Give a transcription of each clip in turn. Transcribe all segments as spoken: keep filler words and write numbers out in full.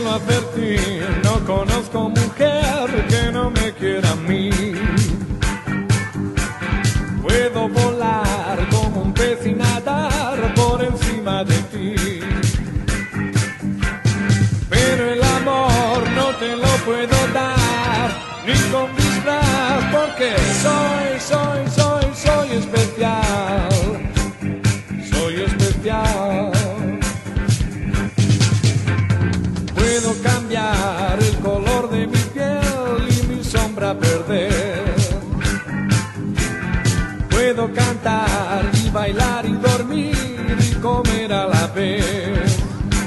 lo advertí, no conozco mujer que no me quiera a mí. Puedo volar como un pez y nadar por encima de ti, pero el amor no te lo puedo dar ni con disfraz, porque soy, soy, soy, soy especial, soy especial. Puedo cambiar el color de mi piel y mi sombra perder. Puedo cantar y bailar y dormir y comer a la vez,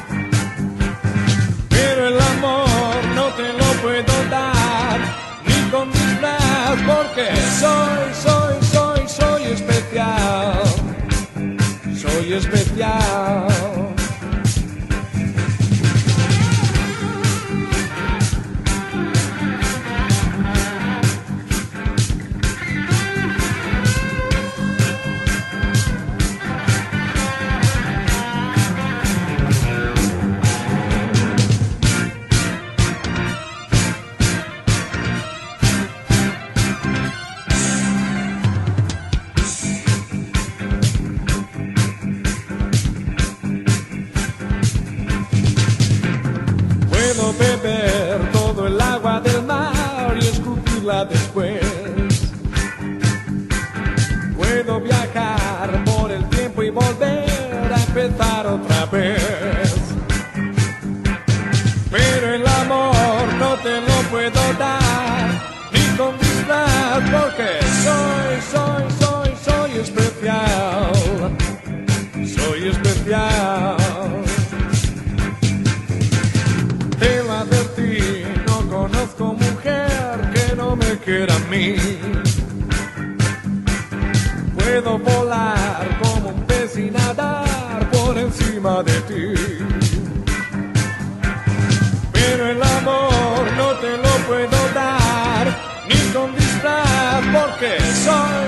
pero el amor no te lo puedo dar ni con disfraz, porque soy, soy, soy, soy especial, soy especial. Puedo beber todo el agua del mar y escupirla después. Puedo viajar por el tiempo y volver a empezar otra vez, pero el amor no te lo puedo dar ni con disfraz, porque soy, soy, soy, soy especial, soy especial. Te lo advertí, no conozco mujer que no me quiera a mí. Puedo volar como un pez y nadar por encima de ti, pero el amor no te lo puedo dar ni con disfraz, porque soy